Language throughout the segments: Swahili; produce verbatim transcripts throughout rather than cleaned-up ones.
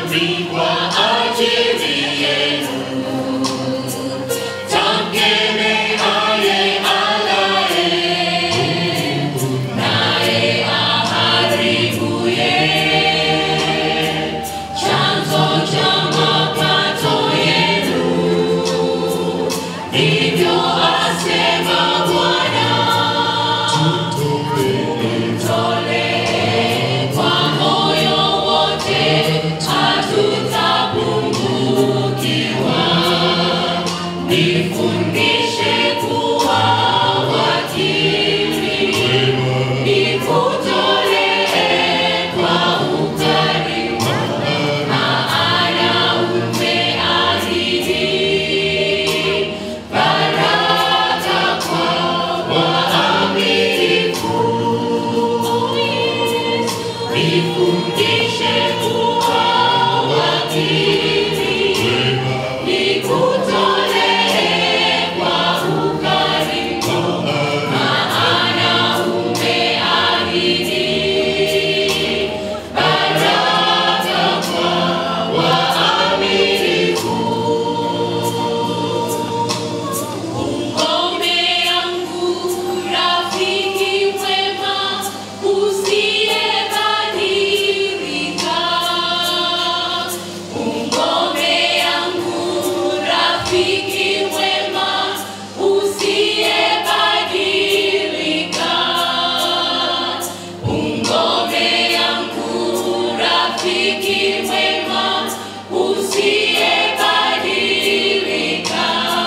ni kwa ajili yenu. Tamtegemeaye alaye, naye aharibuye. Chanzo cha mapato yenu, ndivyo asema Bwana. Tutolee kwa moyo wote, hatutapungukiwa. Nifundishe kuwa wakili, nikutolee kwa ukarimu, maana umeahidi baraka kwa waaminifu. Nifundishe kuwa wakili, nikutolee kwa ukarimu, maana umeahidi baraka kwa waaminifu. Ngome yangu, rafiki mwema, usiyebadilika. Ngome yangu, rafiki mwema, usiyebadilika. Ngome yangu, rafiki mwema, usiyebadilika.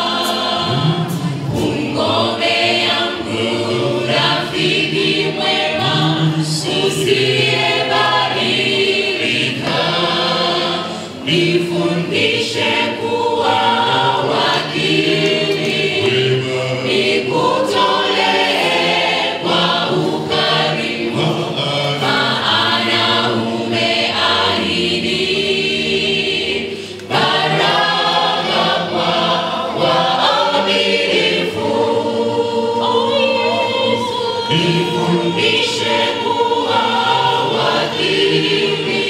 Ngome yangu, rafiki mwema, usiyebadilika. Nifundishe kuwa wakili, nikutolee kwa ukarimu, maana umeahidi baraka kwa waaminifu. Nifundishe kuwa wakili,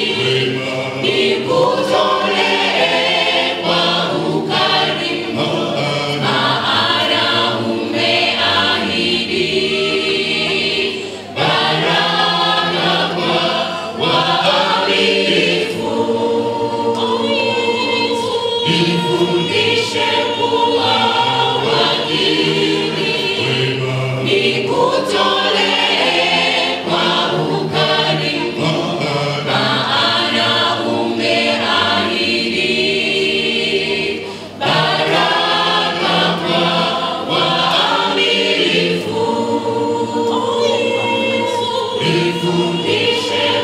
nikutolee kwa ukarimu, maana umeahidi baraka kwa waaminifu. Nifundishe kuwa wakili, nikutolee kwa ukarimu, maana umeahidi baraka kwa waaminifu. Nifundishe